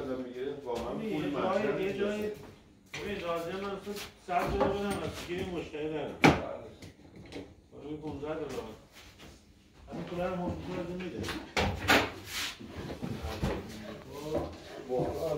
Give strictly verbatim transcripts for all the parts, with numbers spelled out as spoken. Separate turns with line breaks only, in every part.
میگیره واقعا پول
یه
مطرح
جای یه جای ببین راضی من اصلا صد دلار بدم از گیری مشتری دارم روی پونزده دلار همین پول رو ممکن از این میده
واقعا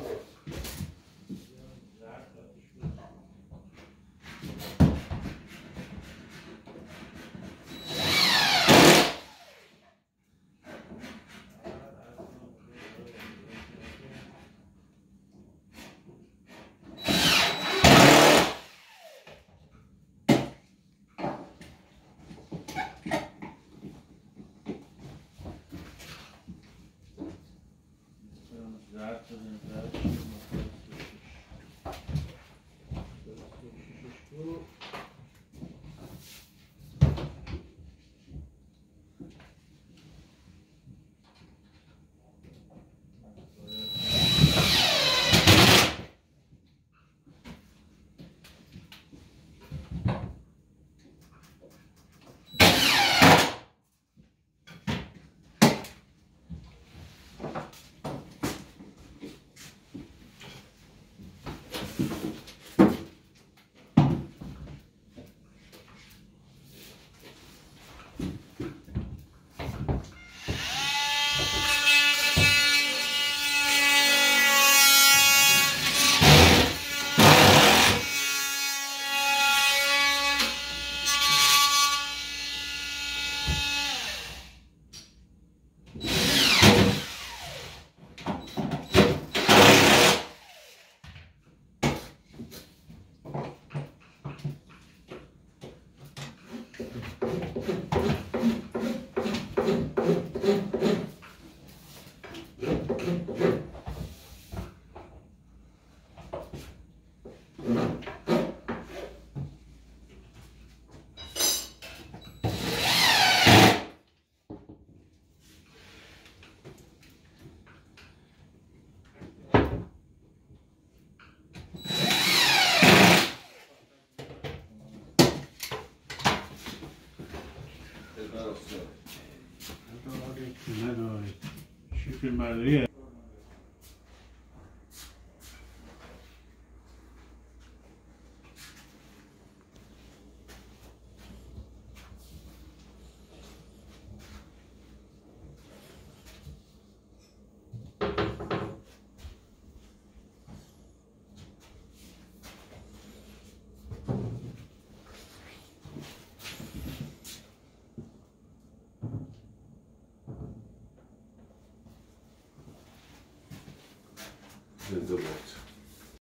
نداری شکل مردیه
زنده باد